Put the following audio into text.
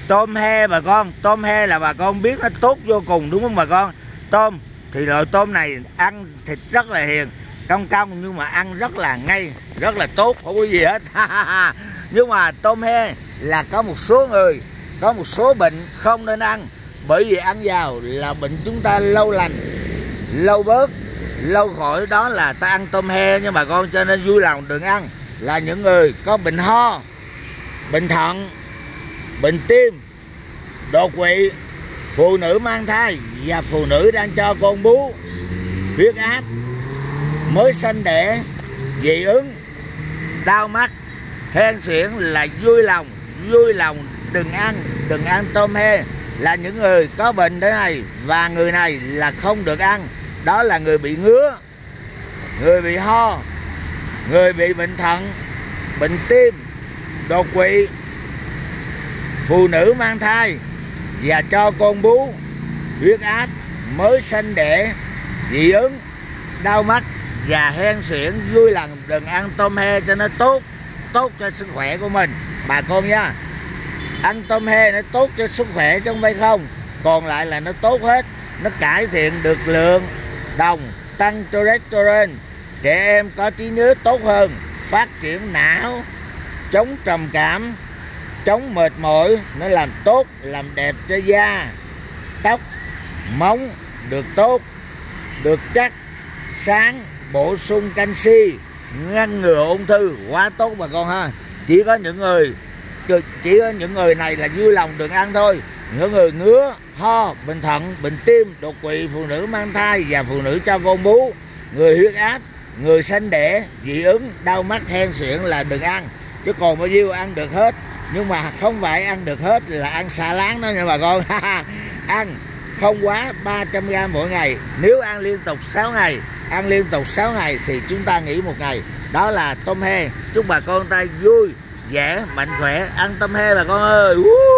Tôm he bà con, tôm he là bà con biết nó tốt vô cùng đúng không bà con? Tôm thì loại tôm này ăn thịt rất là hiền, cong cong nhưng mà ăn rất là ngây, rất là tốt, không có gì hết. Nhưng mà tôm he là có một số người, có một số bệnh không nên ăn, bởi vì ăn vào là bệnh chúng ta lâu lành, lâu bớt, lâu khỏi, đó là ta ăn tôm he nha bà con. Cho nên vui lòng đừng ăn. Là những người có bệnh ho, bệnh thận, bệnh tim, đột quỵ, phụ nữ mang thai và phụ nữ đang cho con bú, huyết áp, mới sanh đẻ, dị ứng, đau mắt, hen suyễn là vui lòng đừng ăn tôm he. Là những người có bệnh thế này, và người này là không được ăn. Đó là người bị ngứa, người bị ho, người bị bệnh thận, bệnh tim, đột quỵ, phụ nữ mang thai và cho con bú, huyết áp, mới sanh đẻ, dị ứng, đau mắt và hen suyễn. Vui lòng đừng ăn tôm he cho nó tốt cho sức khỏe của mình bà con nha. Ăn tôm he nó tốt cho sức khỏe chứ không phải không. Còn lại là nó tốt hết. Nó cải thiện được lượng đồng, tăng cholesterol, trẻ em có trí nhớ tốt hơn, phát triển não, chống trầm cảm, chống mệt mỏi. Nó làm tốt, làm đẹp cho da, tóc, móng được tốt, được chắc, sáng, bổ sung canxi, ngăn ngừa ung thư, quá tốt bà con ha. Chỉ có những người này là vui lòng đừng ăn thôi. Những người ngứa, ho, bệnh thận, bệnh tim, đột quỵ, phụ nữ mang thai và phụ nữ cho con bú, người huyết áp, người sanh đẻ, dị ứng, đau mắt, hen suyễn là đừng ăn. Chứ còn bao nhiêu ăn được hết. Nhưng mà không phải ăn được hết là ăn xả láng đó nha bà con. Ăn không quá 300g mỗi ngày. Nếu ăn liên tục 6 ngày, thì chúng ta nghỉ một ngày. Đó là tôm he. Chúc bà con ta vui vẻ, mạnh khỏe, ăn tôm he bà con ơi.